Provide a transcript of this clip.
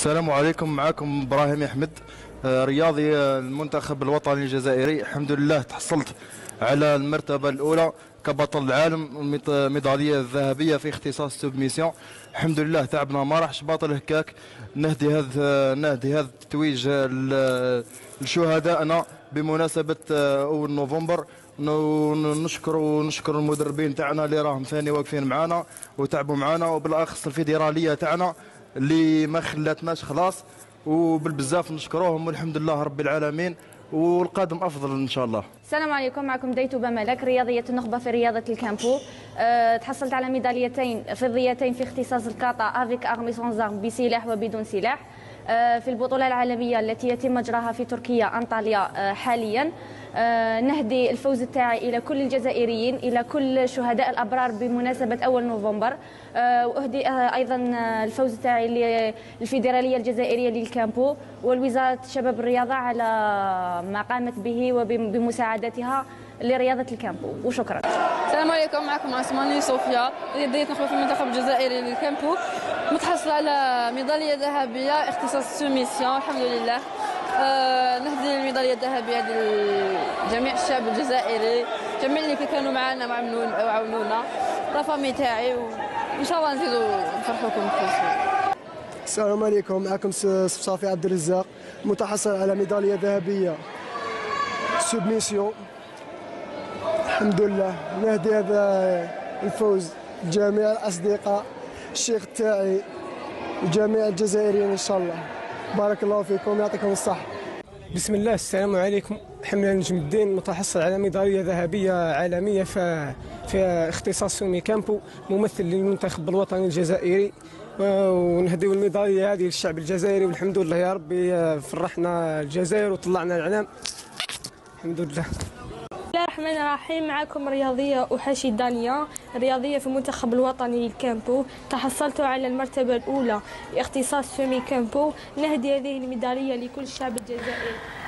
السلام عليكم. معكم ابراهيم احمد، رياضي المنتخب الوطني الجزائري. الحمد لله تحصلت على المرتبه الاولى كبطل العالم، ميداليه الذهبيه في اختصاص سوبميسيون. الحمد لله تعبنا ما راحش باطل هكاك. نهدي هذا التتويج لشهدائنا بمناسبه اول نوفمبر. نشكر المدربين تاعنا اللي راهم ثاني واقفين معنا وتعبوا معنا، وبالاخص الفيدراليه تاعنا اللي ما خلاتناش خلاص، وبالبزاف نشكروهم، والحمد لله رب العالمين، والقادم افضل ان شاء الله. السلام عليكم، معكم ديتوبة ملك، رياضية النخبة في رياضة الكامبو. تحصلت على ميداليتين فضيتين في اختصاص الكاتا افيك ارمي سون زارم، بسلاح وبدون سلاح، في البطولة العالمية التي يتم مجراها في تركيا أنطاليا حاليا. نهدي الفوز تاعي إلى كل الجزائريين، إلى كل شهداء الأبرار بمناسبة أول نوفمبر. وأهدي أيضا الفوز تاعي للفيدرالية الجزائرية للكامبو والوزارة الشباب الرياضة على ما قامت به وبمساعدتها لرياضة الكامبو، وشكرا. السلام عليكم، معكم عثماني صوفيا، رياضية نخبة في المنتخب الجزائري للكامبو، متحصلة على ميدالية ذهبية اختصاص سوميسيون الحمد لله. نهدي الميدالية الذهبية لجميع الشعب الجزائري، جميع اللي كانوا معنا وعاونونا، رافامي تاعي، وإن شاء الله نزيدوا نفرحوكم بخير. السلام عليكم، معكم صافي عبد الرزاق، متحصل على ميدالية ذهبية سوبميسيون الحمد لله. نهدي هذا الفوز لجميع الأصدقاء، الشيخ تاعي وجميع الجزائريين إن شاء الله. بارك الله فيكم، يعطيكم الصحة. بسم الله، السلام عليكم. حمله نجم الدين، متحصل على ميداليه ذهبيه عالميه في اختصاص سومي كامبو، ممثل للمنتخب الوطني الجزائري. ونهديو الميداليه هذه للشعب الجزائري، والحمد لله يا ربي فرحنا الجزائر وطلعنا العلام الحمد لله. بسم الله الرحمن الرحيم، معكم رياضية أحاشي دانيا، رياضية في المنتخب الوطني للكامبو. تحصلت على المرتبة الأولى اختصاص سومي كامبو. نهدي هذه الميدالية لكل الشعب الجزائري.